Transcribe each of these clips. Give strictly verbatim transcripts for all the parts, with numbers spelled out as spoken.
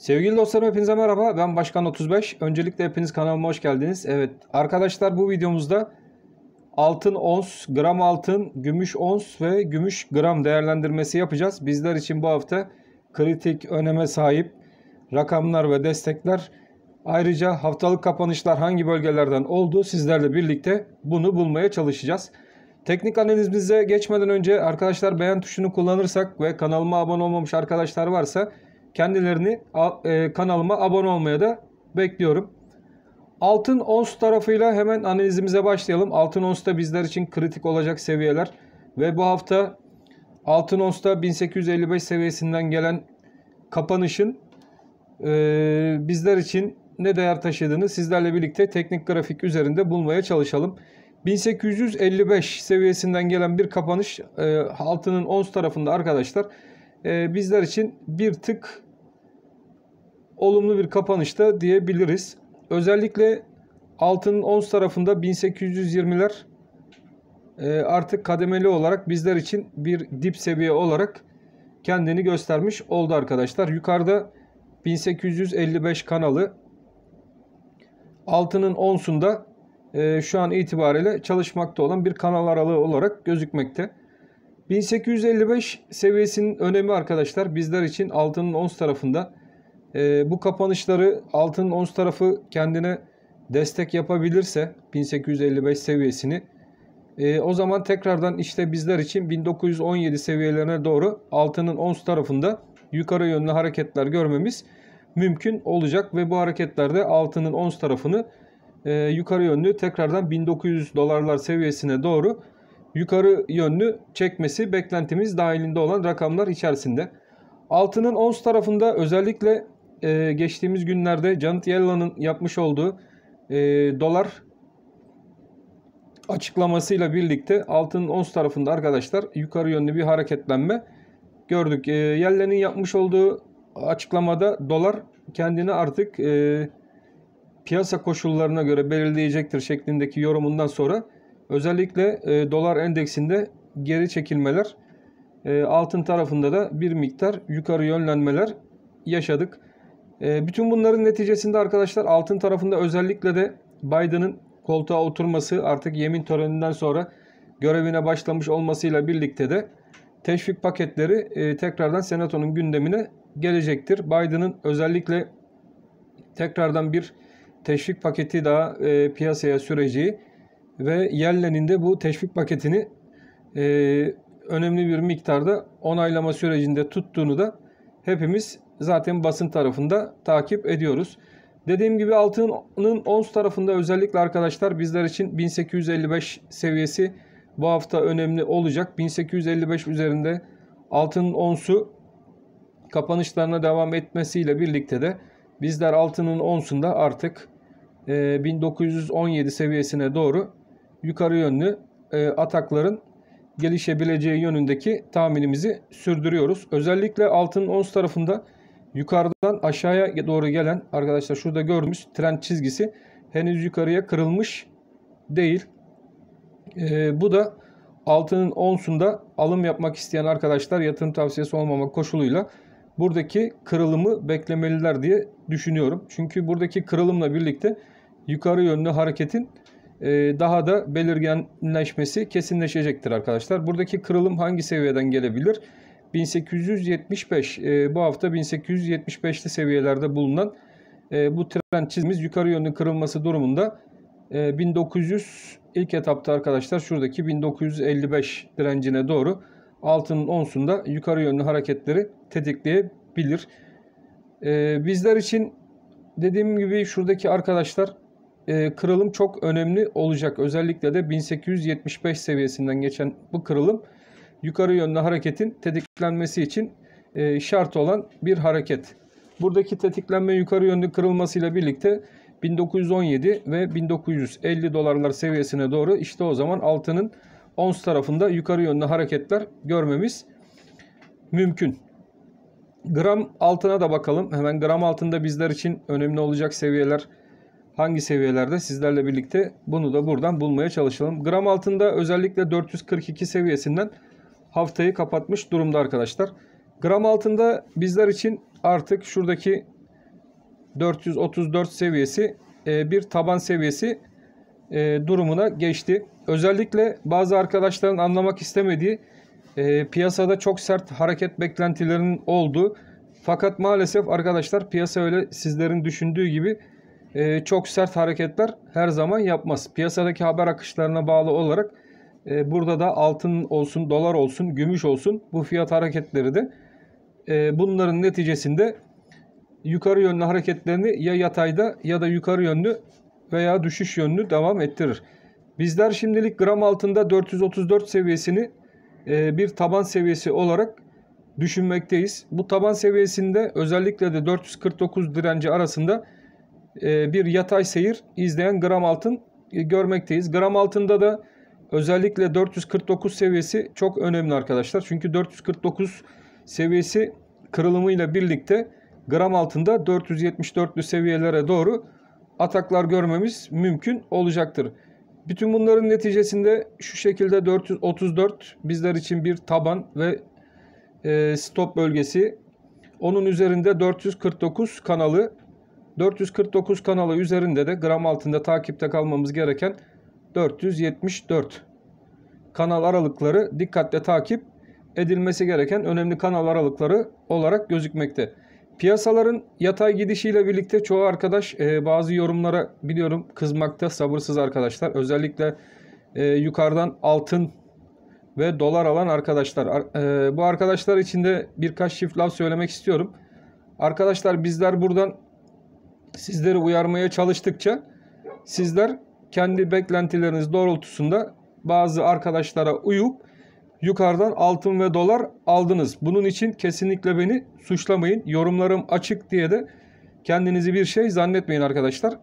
Sevgili dostlarım, hepinize merhaba. Ben Başkan otuz beş. Öncelikle hepiniz kanalıma hoş geldiniz. Evet arkadaşlar, bu videomuzda altın ons, gram altın, gümüş ons ve gümüş gram değerlendirmesi yapacağız. Bizler için bu hafta kritik öneme sahip rakamlar ve destekler, ayrıca haftalık kapanışlar hangi bölgelerden oldu, sizlerle birlikte bunu bulmaya çalışacağız. Teknik analizimize geçmeden önce arkadaşlar, beğen tuşunu kullanırsak ve kanalıma abone olmamış arkadaşlar varsa kendilerini e, kanalıma abone olmaya da bekliyorum. Altın ons tarafıyla hemen analizimize başlayalım. Altın onsta bizler için kritik olacak seviyeler ve bu hafta altın onsta bin sekiz yüz elli beş seviyesinden gelen kapanışın e, bizler için ne değer taşıdığını sizlerle birlikte teknik grafik üzerinde bulmaya çalışalım. bin sekiz yüz elli beş seviyesinden gelen bir kapanış e, altının ons tarafında arkadaşlar e, bizler için bir tık olumlu bir kapanışta diyebiliriz. Özellikle altının ons tarafında bin sekiz yüz yirmiler e, artık kademeli olarak bizler için bir dip seviye olarak kendini göstermiş oldu arkadaşlar. Yukarıda bin sekiz yüz elli beş kanalı altının onsunda e, şu an itibariyle çalışmakta olan bir kanal aralığı olarak gözükmekte. bin sekiz yüz elli beş seviyesinin önemi arkadaşlar bizler için altının ons tarafında. E, bu kapanışları altının ons tarafı kendine destek yapabilirse bin sekiz yüz elli beş seviyesini e, o zaman tekrardan işte bizler için bin dokuz yüz on yedi seviyelerine doğru altının ons tarafında yukarı yönlü hareketler görmemiz mümkün olacak ve bu hareketlerde altının ons tarafını e, yukarı yönlü tekrardan bin dokuz yüz dolarlar seviyesine doğru yukarı yönlü çekmesi beklentimiz dahilinde olan rakamlar içerisinde. Altının ons tarafında özellikle e, geçtiğimiz günlerde Janet Yellen'ın yapmış olduğu e, dolar açıklamasıyla birlikte altının ons tarafında arkadaşlar yukarı yönlü bir hareketlenme gördük. E, Yellen'in yapmış olduğu açıklamada dolar kendini artık e, piyasa koşullarına göre belirleyecektir şeklindeki yorumundan sonra özellikle e, dolar endeksinde geri çekilmeler, e, altın tarafında da bir miktar yukarı yönlenmeler yaşadık. E, bütün bunların neticesinde arkadaşlar altın tarafında özellikle de Biden'ın koltuğa oturması, artık yemin töreninden sonra görevine başlamış olmasıyla birlikte de teşvik paketleri e, tekrardan Senato'nun gündemine gelecektir. Biden'ın özellikle tekrardan bir teşvik paketi daha e, piyasaya süreceği ve Yellen'in de bu teşvik paketini e, önemli bir miktarda onaylama sürecinde tuttuğunu da hepimiz zaten basın tarafında takip ediyoruz. Dediğim gibi altının ons tarafında özellikle arkadaşlar bizler için bin sekiz yüz elli beş seviyesi bu hafta önemli olacak. bin sekiz yüz elli beş üzerinde altının onsu kapanışlarına devam etmesiyle birlikte de bizler altının onsunda artık e, bin dokuz yüz on yedi seviyesine doğru yukarı yönlü e, atakların gelişebileceği yönündeki tahminimizi sürdürüyoruz. Özellikle altının ons tarafında yukarıdan aşağıya doğru gelen arkadaşlar şurada gördüğümüz trend çizgisi henüz yukarıya kırılmış değil. E, bu da altının onsunda alım yapmak isteyen arkadaşlar yatırım tavsiyesi olmamak koşuluyla buradaki kırılımı beklemeliler diye düşünüyorum. Çünkü buradaki kırılımla birlikte yukarı yönlü hareketin daha da belirginleşmesi kesinleşecektir arkadaşlar. Buradaki kırılım hangi seviyeden gelebilir? bin sekiz yüz yetmiş beş, bu hafta bin sekiz yüz yetmiş beşli seviyelerde bulunan bu trend çizgimiz yukarı yönlü kırılması durumunda bin dokuz yüz ilk etapta arkadaşlar şuradaki bin dokuz yüz elli beş direncine doğru altının onsunda yukarı yönlü hareketleri tetikleyebilir. Bizler için dediğim gibi şuradaki arkadaşlar e, kırılım çok önemli olacak. Özellikle de bin sekiz yüz yetmiş beş seviyesinden geçen bu kırılım yukarı yönlü hareketin tetiklenmesi için e, şart olan bir hareket. Buradaki tetiklenme yukarı yönlü kırılmasıyla birlikte bin dokuz yüz on yedi ve bin dokuz yüz elli dolarlar seviyesine doğru işte o zaman altının ons tarafında yukarı yönlü hareketler görmemiz mümkün. Gram altına da bakalım. Hemen gram altında bizler için önemli olacak seviyeler hangi seviyelerde, sizlerle birlikte bunu da buradan bulmaya çalışalım. Gram altında özellikle dört yüz kırk iki seviyesinden haftayı kapatmış durumda arkadaşlar. Gram altında bizler için artık şuradaki dört yüz otuz dört seviyesi e, bir taban seviyesi e, durumuna geçti. Özellikle bazı arkadaşların anlamak istemediği e, piyasada çok sert hareket beklentilerinin olduğu, fakat maalesef arkadaşlar piyasa öyle sizlerin düşündüğü gibi e, çok sert hareketler her zaman yapmaz. Piyasadaki haber akışlarına bağlı olarak e, burada da altın olsun, dolar olsun, gümüş olsun, bu fiyat hareketleri de e, bunların neticesinde yukarı yönlü hareketlerini ya yatayda ya da yukarı yönlü veya düşüş yönlü devam ettirir. Bizler şimdilik gram altında dört yüz otuz dört seviyesini e, bir taban seviyesi olarak düşünmekteyiz. Bu taban seviyesinde özellikle de dört yüz kırk dokuz direnci arasında e, bir yatay seyir izleyen gram altın e, görmekteyiz. Gram altında da özellikle dört yüz kırk dokuz seviyesi çok önemli arkadaşlar. Çünkü dört yüz kırk dokuz seviyesi kırılımıyla birlikte gram altında dört yüz yetmiş dörtlü seviyelere doğru ataklar görmemiz mümkün olacaktır. Bütün bunların neticesinde şu şekilde dört yüz otuz dört bizler için bir taban ve e, stop bölgesi. Onun üzerinde dört yüz kırk dokuz kanalı. dört yüz kırk dokuz kanalı üzerinde de gram altında takipte kalmamız gereken dört yüz yetmiş dört kanal aralıkları dikkatle takip edilmesi gereken önemli kanal aralıkları olarak gözükmekte. Piyasaların yatay gidişiyle birlikte çoğu arkadaş e, bazı yorumlara biliyorum kızmakta, sabırsız arkadaşlar. Özellikle e, yukarıdan altın ve dolar alan arkadaşlar. E, bu arkadaşlar için de birkaç çift laf söylemek istiyorum. Arkadaşlar bizler buradan sizleri uyarmaya çalıştıkça sizler kendi beklentileriniz doğrultusunda bazı arkadaşlara uyup yukarıdan altın ve dolar aldınız. Bunun için kesinlikle beni suçlamayın. Yorumlarım açık diye de kendinizi bir şey zannetmeyin arkadaşlar.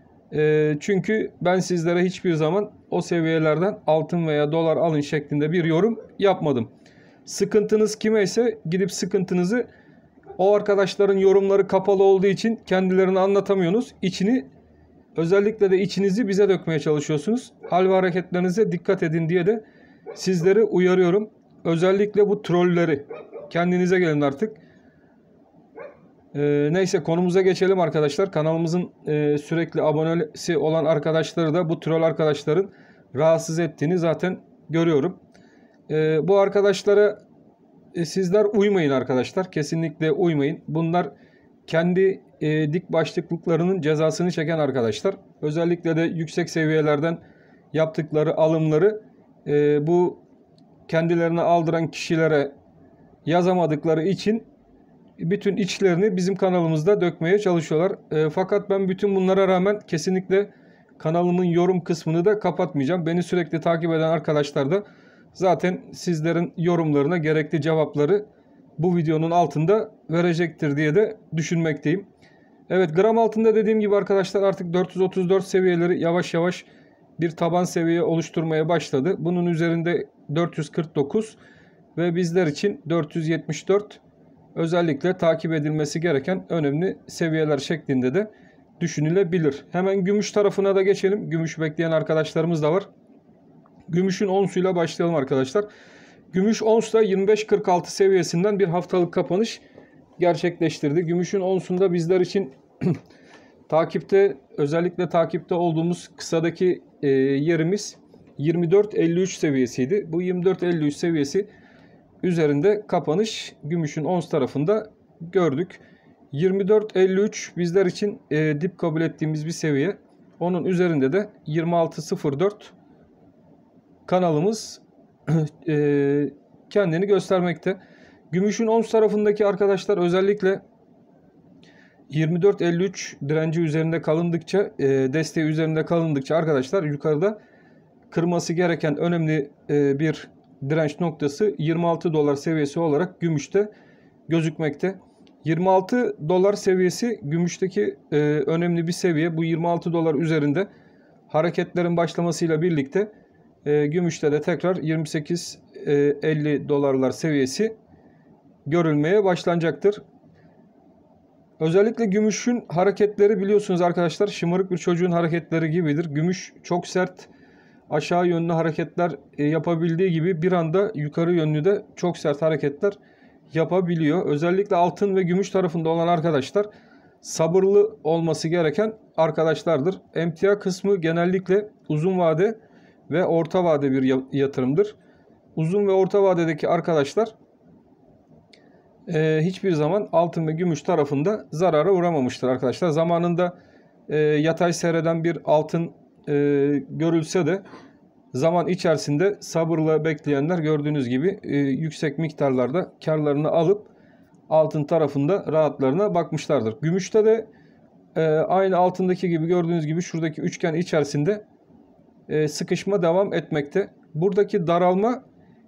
E, çünkü ben sizlere hiçbir zaman o seviyelerden altın veya dolar alın şeklinde bir yorum yapmadım. Sıkıntınız kime ise gidip sıkıntınızı, o arkadaşların yorumları kapalı olduğu için kendilerini anlatamıyorsunuz. İçini, özellikle de içinizi bize dökmeye çalışıyorsunuz. Hal ve hareketlerinize dikkat edin diye de sizleri uyarıyorum. Özellikle bu trolleri. Kendinize gelin artık. Ee, neyse konumuza geçelim arkadaşlar. Kanalımızın e, sürekli abonesi olan arkadaşları da bu troll arkadaşların rahatsız ettiğini zaten görüyorum. E, bu arkadaşlara e, sizler uymayın arkadaşlar. Kesinlikle uymayın. Bunlar kendi e, dik başlıklıklarının cezasını çeken arkadaşlar. Özellikle de yüksek seviyelerden yaptıkları alımları e, bu kendilerine aldıran kişilere yazamadıkları için bütün içlerini bizim kanalımızda dökmeye çalışıyorlar. E, fakat ben bütün bunlara rağmen kesinlikle kanalımın yorum kısmını da kapatmayacağım. Beni sürekli takip eden arkadaşlar da zaten sizlerin yorumlarına gerekli cevapları bu videonun altında verecektir diye de düşünmekteyim. Evet, gram altında dediğim gibi arkadaşlar artık dört yüz otuz dört seviyeleri yavaş yavaş bir taban seviye oluşturmaya başladı. Bunun üzerinde dört yüz kırk dokuz ve bizler için dört yüz yetmiş dört özellikle takip edilmesi gereken önemli seviyeler şeklinde de düşünülebilir. Hemen gümüş tarafına da geçelim. Gümüş bekleyen arkadaşlarımız da var. Gümüşün onsuyla başlayalım arkadaşlar. Gümüş onsda yirmi beş kırk altı seviyesinden bir haftalık kapanış gerçekleştirdi. Gümüşün onsunda bizler için takipte, özellikle takipte olduğumuz kısadaki e, yerimiz yirmi dört elli üç seviyesiydi. Bu yirmi dört elli üç seviyesi üzerinde kapanış gümüşün ons tarafında gördük. yirmi dört elli üç bizler için e, dip kabul ettiğimiz bir seviye. Onun üzerinde de yirmi altı sıfır dört kanalımız e, kendini göstermekte. Gümüşün ons tarafındaki arkadaşlar özellikle yirmi dört elli üç direnci üzerinde kalındıkça, e, desteği üzerinde kalındıkça arkadaşlar yukarıda kırması gereken önemli e, bir direnç noktası yirmi altı dolar seviyesi olarak gümüşte gözükmekte. yirmi altı dolar seviyesi gümüşteki e, önemli bir seviye. Bu yirmi altı dolar üzerinde hareketlerin başlamasıyla birlikte e, gümüşte de tekrar yirmi sekiz elli dolarlar seviyesi görülmeye başlanacaktır. Özellikle gümüşün hareketleri biliyorsunuz arkadaşlar şımarık bir çocuğun hareketleri gibidir. Gümüş çok sert aşağı yönlü hareketler yapabildiği gibi bir anda yukarı yönlü de çok sert hareketler yapabiliyor. Özellikle altın ve gümüş tarafında olan arkadaşlar sabırlı olması gereken arkadaşlardır. Emtia kısmı genellikle uzun vade ve orta vade bir yatırımdır. Uzun ve orta vadedeki arkadaşlar e, hiçbir zaman altın ve gümüş tarafında zarara uğramamıştır arkadaşlar. Zamanında e, yatay seyreden bir altın e, görülse de zaman içerisinde sabırla bekleyenler gördüğünüz gibi e, yüksek miktarlarda karlarını alıp altın tarafında rahatlarına bakmışlardır. Gümüşte de e, aynı altındaki gibi gördüğünüz gibi şuradaki üçgen içerisinde e, sıkışma devam etmekte. Buradaki daralma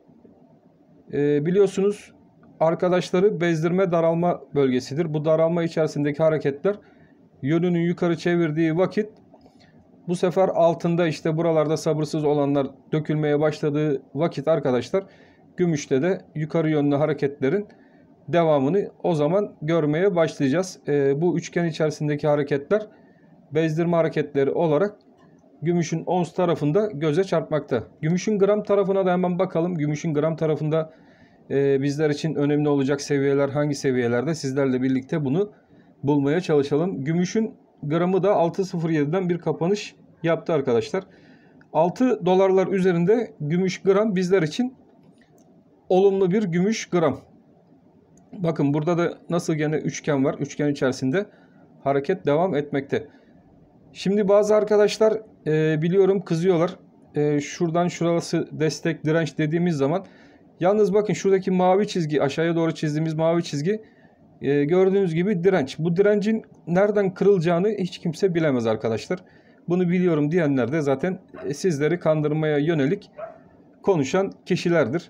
e, biliyorsunuz arkadaşları bezdirme daralma bölgesidir. Bu daralma içerisindeki hareketler yönünü yukarı çevirdiği vakit bu sefer altında işte buralarda sabırsız olanlar dökülmeye başladığı vakit arkadaşlar gümüşte de yukarı yönlü hareketlerin devamını o zaman görmeye başlayacağız. E, bu üçgen içerisindeki hareketler bezdirme hareketleri olarak gümüşün ons tarafında göze çarpmakta. Gümüşün gram tarafına da hemen bakalım. Gümüşün gram tarafında e, bizler için önemli olacak seviyeler hangi seviyelerde, sizlerle birlikte bunu bulmaya çalışalım. Gümüşün gramı da altı sıfır yedi'den bir kapanış yaptı arkadaşlar. altı dolarlar üzerinde gümüş gram bizler için olumlu bir gümüş gram. Bakın burada da nasıl gene üçgen var. Üçgen içerisinde hareket devam etmekte. Şimdi bazı arkadaşlar e, biliyorum kızıyorlar. E, şuradan şurası destek direnç dediğimiz zaman. Yalnız bakın şuradaki mavi çizgi, aşağıya doğru çizdiğimiz mavi çizgi e, gördüğünüz gibi direnç. Bu direncin nereden kırılacağını hiç kimse bilemez arkadaşlar. Bunu biliyorum diyenler de zaten e, sizleri kandırmaya yönelik konuşan kişilerdir.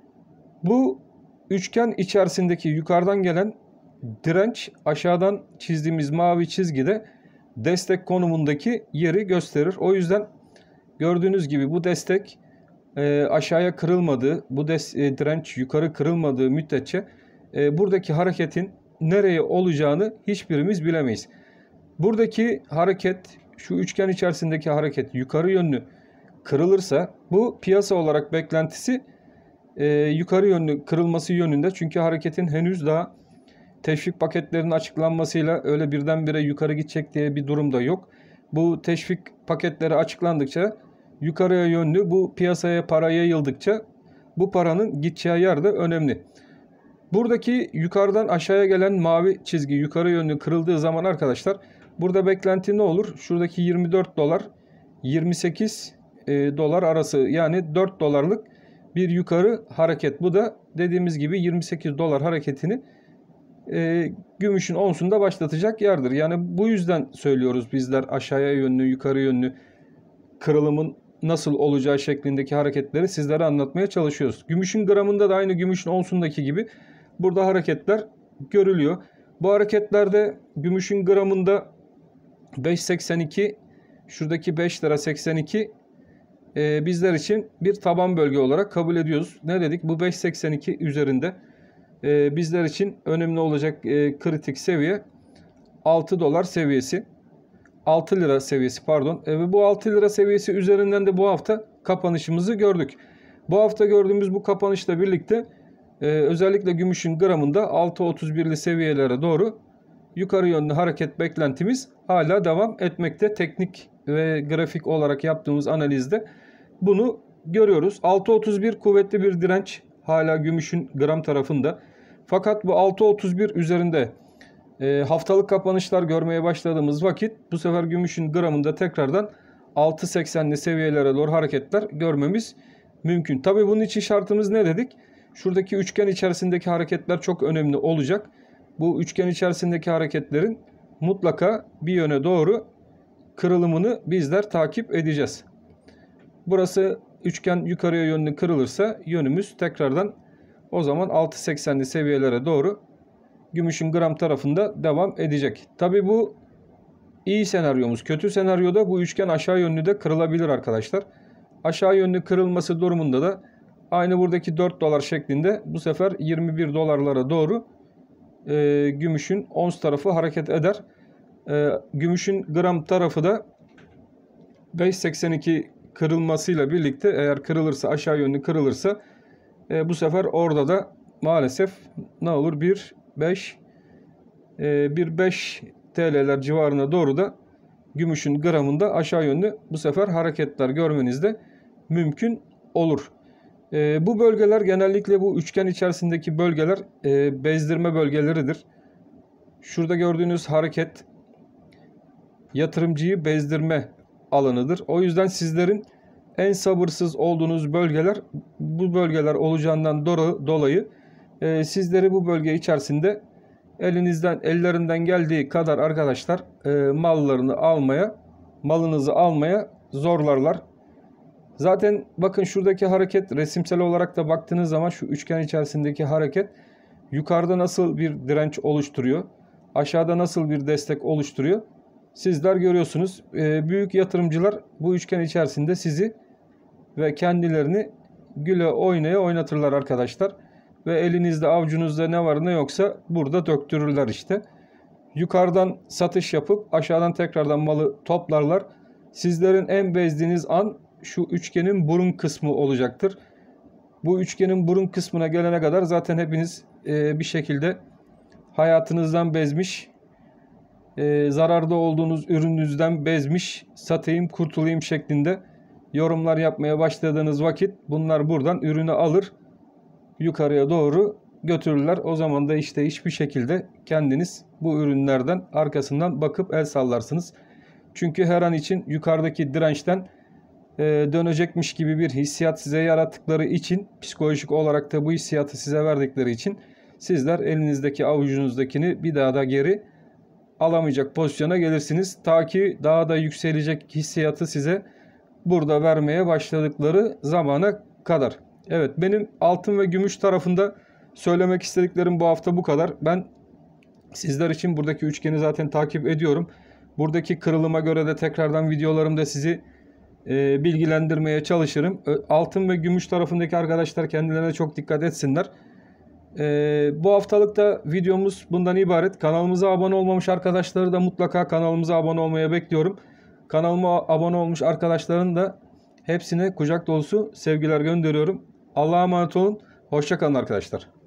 Bu üçgen içerisindeki yukarıdan gelen direnç aşağıdan çizdiğimiz mavi çizgide destek konumundaki yeri gösterir. O yüzden gördüğünüz gibi bu destek e, aşağıya kırılmadığı, bu des, e, direnç yukarı kırılmadığı müddetçe e, buradaki hareketin nereye olacağını hiçbirimiz bilemeyiz. Buradaki hareket, şu üçgen içerisindeki hareket yukarı yönlü kırılırsa bu piyasa olarak beklentisi e, yukarı yönlü kırılması yönünde. Çünkü hareketin henüz daha teşvik paketlerinin açıklanmasıyla öyle birdenbire yukarı gidecek diye bir durum da yok. Bu teşvik paketleri açıklandıkça yukarıya yönlü bu piyasaya para yayıldıkça bu paranın gideceği yer de önemli. Buradaki yukarıdan aşağıya gelen mavi çizgi yukarı yönlü kırıldığı zaman arkadaşlar burada beklenti ne olur? Şuradaki yirmi dört dolar yirmi sekiz e, dolar arası, yani dört dolarlık bir yukarı hareket. Bu da dediğimiz gibi yirmi sekiz dolar hareketini e, gümüşün onsunda başlatacak yerdir. Yani bu yüzden söylüyoruz bizler aşağıya yönlü yukarı yönlü kırılımın nasıl olacağı şeklindeki hareketleri sizlere anlatmaya çalışıyoruz. Gümüşün gramında da aynı gümüşün onsundaki gibi burada hareketler görülüyor. Bu hareketlerde gümüşün gramında beş seksen iki, şuradaki beş lira seksen iki e, bizler için bir taban bölge olarak kabul ediyoruz. Ne dedik? Bu beş seksen iki üzerinde e, bizler için önemli olacak e, kritik seviye altı dolar seviyesi. altı lira seviyesi pardon. E, ve bu altı lira seviyesi üzerinden de bu hafta kapanışımızı gördük. Bu hafta gördüğümüz bu kapanışla birlikte e, özellikle gümüşün gramında altı otuz bir'li seviyelere doğru yukarı yönlü hareket beklentimiz hala devam etmekte. Teknik ve grafik olarak yaptığımız analizde bunu görüyoruz. altı otuz bir kuvvetli bir direnç hala gümüşün gram tarafında. Fakat bu altı otuz bir üzerinde e, haftalık kapanışlar görmeye başladığımız vakit bu sefer gümüşün gramında tekrardan altı seksen'li seviyelere doğru hareketler görmemiz mümkün. Tabii bunun için şartımız ne dedik? Şuradaki üçgen içerisindeki hareketler çok önemli olacak. Bu üçgen içerisindeki hareketlerin mutlaka bir yöne doğru kırılımını bizler takip edeceğiz. Burası üçgen yukarıya yönlü kırılırsa yönümüz tekrardan o zaman altı seksen'li seviyelere doğru gümüşün gram tarafında devam edecek. Tabii bu iyi senaryomuz. Kötü senaryoda bu üçgen aşağı yönlü de kırılabilir arkadaşlar. Aşağı yönlü kırılması durumunda da aynı buradaki dört dolar şeklinde bu sefer yirmi bir dolarlara doğru e, gümüşün ons tarafı hareket eder. E, gümüşün gram tarafı da beş seksen iki kırılmasıyla birlikte eğer kırılırsa, aşağı yönlü kırılırsa e, bu sefer orada da maalesef ne olur? bir beş e, bir beş T L'ler civarına doğru da gümüşün gramında aşağı yönlü bu sefer hareketler görmeniz de mümkün olur. E, bu bölgeler genellikle bu üçgen içerisindeki bölgeler e, bezdirme bölgeleridir. Şurada gördüğünüz hareket yatırımcıyı bezdirme alanıdır. O yüzden sizlerin en sabırsız olduğunuz bölgeler bu bölgeler olacağından dolayı e, sizleri bu bölge içerisinde elinizden ellerinden geldiği kadar arkadaşlar e, mallarını almaya, malınızı almaya zorlarlar. Zaten bakın şuradaki hareket resimsel olarak da baktığınız zaman şu üçgen içerisindeki hareket yukarıda nasıl bir direnç oluşturuyor, aşağıda nasıl bir destek oluşturuyor. Sizler görüyorsunuz. E, büyük yatırımcılar bu üçgen içerisinde sizi ve kendilerini güle oynaya oynatırlar arkadaşlar. Ve elinizde avucunuzda ne var ne yoksa burada döktürürler işte. Yukarıdan satış yapıp aşağıdan tekrardan malı toplarlar. Sizlerin en bezdiğiniz an şu üçgenin burun kısmı olacaktır. Bu üçgenin burun kısmına gelene kadar zaten hepiniz e, bir şekilde hayatınızdan bezmiş, e, zararda olduğunuz ürününüzden bezmiş, satayım kurtulayım şeklinde yorumlar yapmaya başladığınız vakit bunlar buradan ürünü alır, yukarıya doğru götürürler. O zaman da işte hiçbir şekilde kendiniz bu ürünlerden arkasından bakıp el sallarsınız. Çünkü her an için yukarıdaki dirençten e, dönecekmiş gibi bir hissiyat size yarattıkları için, psikolojik olarak da bu hissiyatı size verdikleri için sizler elinizdeki avucunuzdakini bir daha da geri alamayacak pozisyona gelirsiniz. Ta ki daha da yükselecek hissiyatı size burada vermeye başladıkları zamana kadar. Evet, benim altın ve gümüş tarafında söylemek istediklerim bu hafta bu kadar. Ben sizler için buradaki üçgeni zaten takip ediyorum. Buradaki kırılıma göre de tekrardan videolarımda sizi e, bilgilendirmeye çalışırım. Altın ve gümüş tarafındaki arkadaşlar kendilerine çok dikkat etsinler. E, bu haftalık da videomuz bundan ibaret. Kanalımıza abone olmamış arkadaşları da mutlaka kanalımıza abone olmaya bekliyorum. Kanalıma abone olmuş arkadaşların da hepsine kucak dolusu sevgiler gönderiyorum. Allah'a emanet olun. Hoşça kalın arkadaşlar.